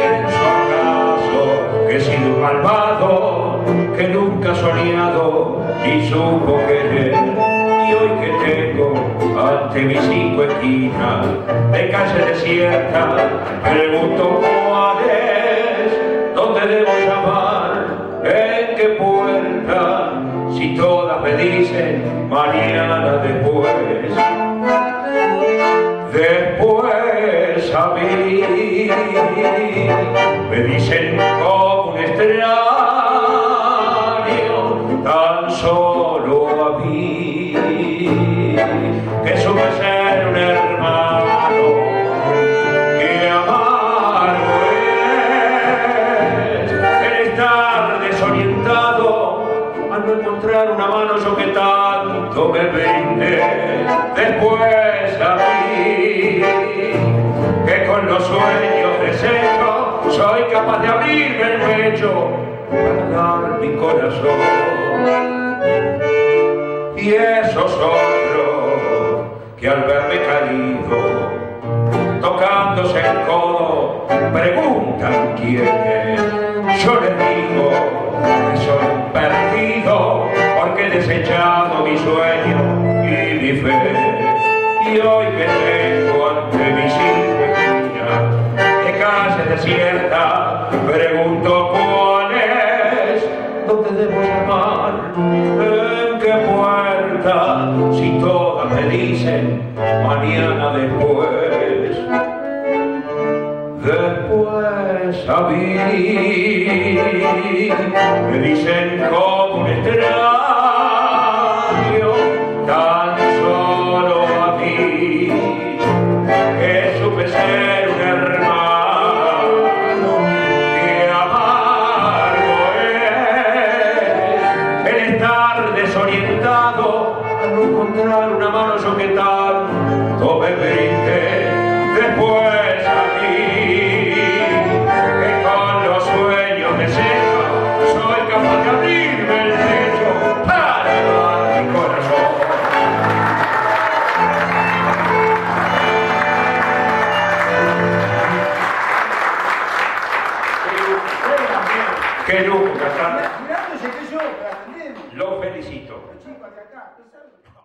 pienso acaso que he sido un malvado, que nunca ha soñado ni supo querer. Y hoy que tengo ante mis 5 esquinas de calle desierta, pregunto cuál es, dónde debo llamar, en qué puerta, si todas me dicen mañana después. Después a mí me dicen como un extraño, tan solo a mí, que supe ser un hermano, que amargo es el estar desorientado al no encontrar una mano yo que tanto me brinde. Después a mí, que con los sueños deshechos soy capaz de abrirme el pecho para dar mi corazón. Y esos otros que al verme caído, tocándose el codo, preguntan quién es. Yo les digo que soy un perdido, porque he desechado mi sueño y mi fe. Y hoy que tengo ante mis 5 esquinas de calle desierta, pregunto cuál es, dónde debo llamar, en qué puerta, si todas me dicen mañana después. Después a mí me dicen como un extraño, tan solo a mí, que supe ser un hermano, que amargo es el estar desorientado al no encontrar una mano yo que tanto me brinde. Después a mí, que con los sueños desechos soy capaz de abrirme el pecho para dar mi corazón. Qué lujo, Castán. Lo felicito.